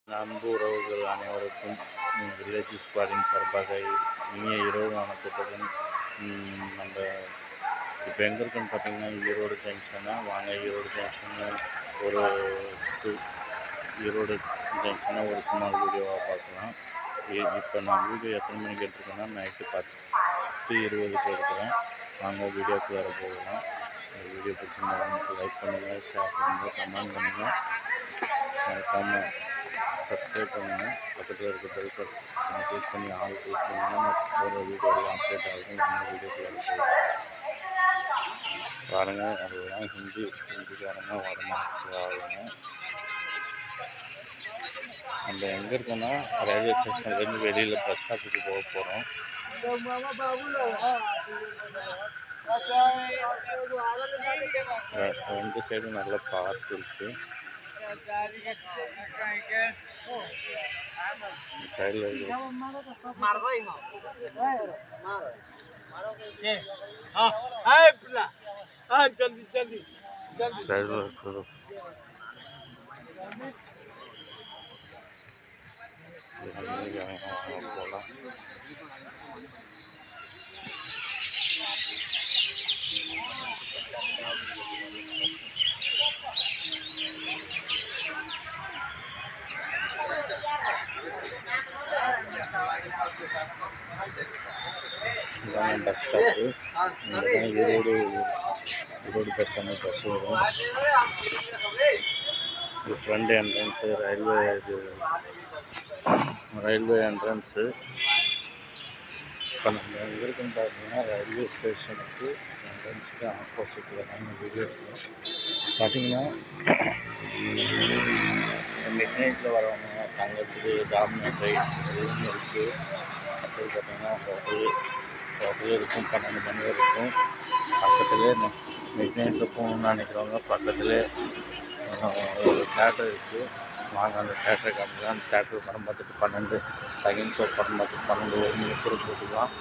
அன்பு உறவுகள் அனைவருக்கும் வில்லேஜ் ஸ்குவாடின் சார்பாக இனிய இரவு வணக்கத்துடன் நம்ம இப்போ எங்கே இருக்குன்னு பார்த்தீங்கன்னா ஈரோடு ஜங்ஷனா வாங்க ஈரோடு ஜங்ஷனு ஒரு ஈரோடு ஜங்ஷனை ஒரு சும்மா வீடியோவாக பார்க்கலாம். இப்போ நான் வீடியோ எத்தனை மணிக்கு எடுத்துருக்கேன்னா நைட்டு 10:20 எடுக்கிறேன். வாங்க வீடியோக்கு வேறு போகலாம். வீடியோ பிடிச்சிருந்தா லைக் பண்ணுங்கள், ஷேர் பண்ணுங்கள், கமெண்ட் பண்ணுங்கள், மறக்காமல் சப்ஸ்கிரைப் பண்ணுங்கள். பக்கத்தில் இருக்க பெல் பட்டனை கிளிக் பண்ணி ஆள் கிளிக் பண்ணிங்கன்னா போகிற வீடியோலாம் அப்டேட் ஆகும். நம்ம வீடியோக்குள்ள பாருங்கள். அதெல்லாம் ஹிந்திக்காரங்க வடமாற்றுவாங்க. நம்ம எங்கே இருக்கோன்னா ரயில்வே ஸ்டேஷன்லேருந்து வெளியில் பஸ் ஸ்டாப்புக்கு போக போகிறோம். ரெண்டு சைடும் நல்ல பார்க் இருக்குது. சைடில் சைடில் இருக்கிறது போகலாம். இதான் bus stop. Erode bus stand bus வரும். இது ஃப்ரண்ட் என்ட்ரன்ஸு, ரயில்வே என்ட்ரன்ஸு. இப்போ நம்ம எங்கே இருக்குன்னு பார்த்தீங்கன்னா ரயில்வே ஸ்டேஷனுக்கு என்ட்ரன்ஸுக்கு ஆப்போசிட்டில் தான் வீடியோ இருக்கும். பார்த்தீங்கன்னா மிட் நைட்டில் வரவங்க தங்கத்துக்கு டாமினேட் ரூம் இருக்குது. அப்படி பார்த்தீங்கன்னா ஹோட்டல் இருக்கும். 12 மணி வரைக்கும். பக்கத்துலேயே மிட் நைட்டில் போகணுன்னு நினைக்கிறவங்க பக்கத்துலேயே ஒரு தேட்டர் இருக்குது. வாங்க அந்த தேட்டரை காமிக்கலாம். அந்த தேட்டர் படம் பார்த்துட்டு 12 செகண்ட் ஷோ படம் பார்த்துட்டு 12 1 மணி போட்டுக்கலாம்.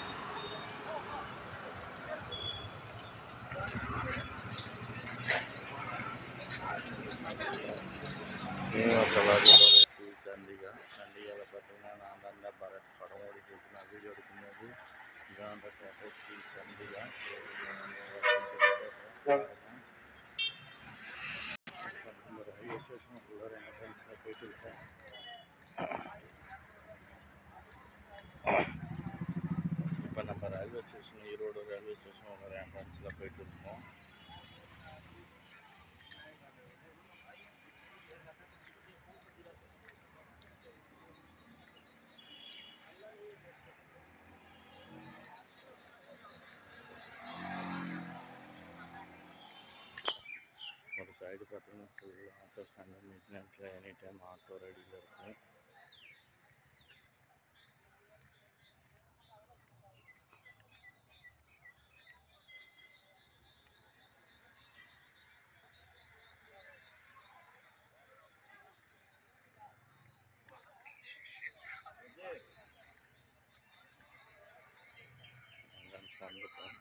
சண்டிகாவில் பார்த்தீங்கன்னா நான் தான் பரத் படம் ஓடிட்டு இருக்கு. நான் வீடியோ எடுக்கும்போது இதான் அந்த தேட்டர் ஸ்ரீ சண்டிகா. ரயில்வே ஸ்டேஷனுக்குள்ள என்ட்ரன்ஸில் போயிட்டு இருக்கேன். இப்போ நம்ம ரயில்வே ஸ்டேஷன் ஈரோடு ரயில்வே ஸ்டேஷனோட என்ட்ரன்ஸில் போயிட்டு இருக்கோம். ஒரு சைடு பார்த்தீங்கன்னா ஃபுல் ஆட்டோ ஸ்டாண்டு. மிட் நைட்டில் எனி டைம் ஆட்டோ ரெடியில் இருக்கும். வந்துட்டோம்.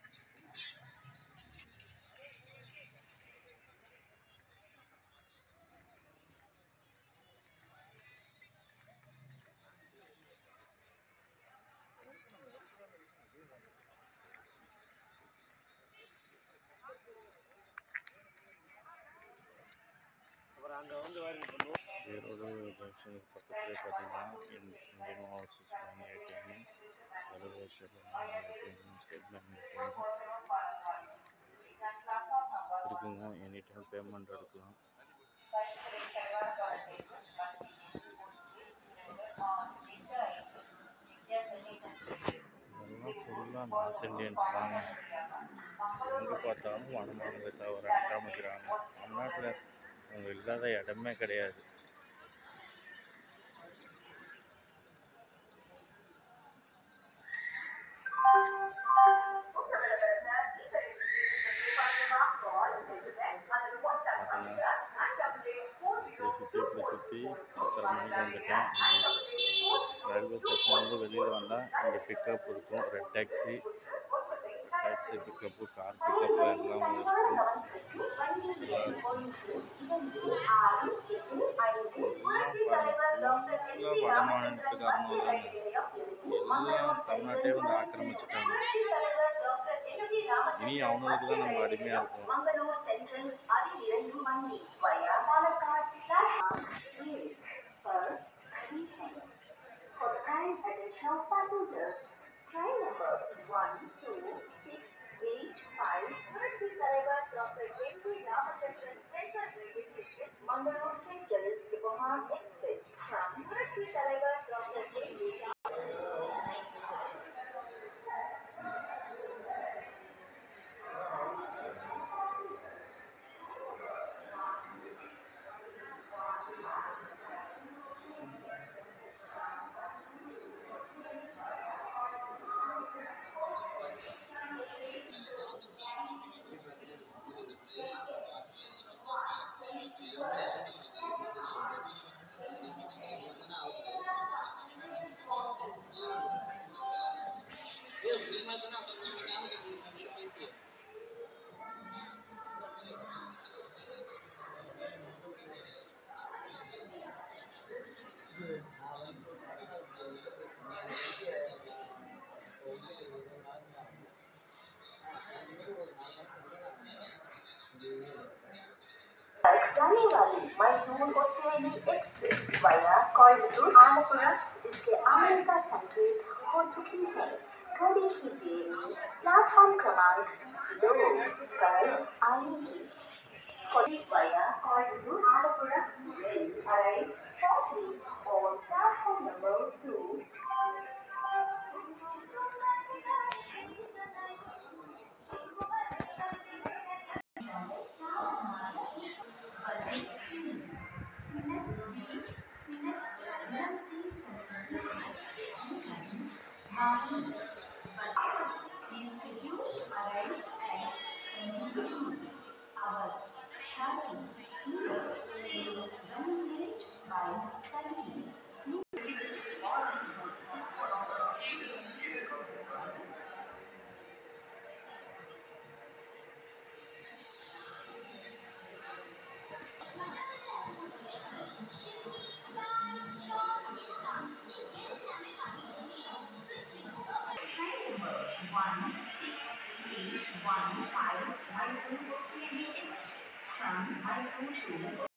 ஈரோடு ஜங்ஷனுக்கு பக்கத்துலேயே பார்த்தீங்கன்னா Indian Overseas Bank ATM, railway station ATM, state bank ATM இருக்குங்க. எனி டைம் பேமெண்ட் எடுக்கலாம். இதெல்லாம் ஃபுல்லாக நார்த் இண்டியன்ஸ் தாங்க. எங்கே பார்த்தாலும் வடமாநிலத்தை ஒரு ஆக்கிரமிக்கிறாங்க. தமிழ்நாட்டில் அவங்க இல்லாத இடமே கிடையாது. இப்படி சுற்றி 10:30 மணிக்கு வந்துட்டேன். ரயில்வே ஸ்டேஷன் வந்து வெளியில் வந்தால் இங்கே பிக்கப் இருக்கும். Red taxi bus pickup, car pickup எல்லாம் இருக்கும். எல்லாம் பாருங்கள், ஃபுல்லாக வட மாநிலத்துக்காரங்க தாங்க. எல்லாம் தமிழ்நாட்டே வந்து ஆக்கிரமிச்சுட்டாங்க. இனி அவங்களுக்கு தான் நம்ம அடிமையாக இருக்கோம். Train number 12685 Murphy தலைவர் Dr. M.P. Ramachandran Central Railway Station, Mangalore Central Superfast Express from Murphy தலைவர் Dr. M.P. January, Mysore Kocheli Express via Coimbatore, Amapura, इसके अमेरिका संकेत हो चुकी है। खड़ी की देरी प्लेटफॉर्म क्रमांक 2 पर आएगी। via Coimbatore, Amapura will arrive shortly on platform number 2. Mysore Kocheli Express from Mysore to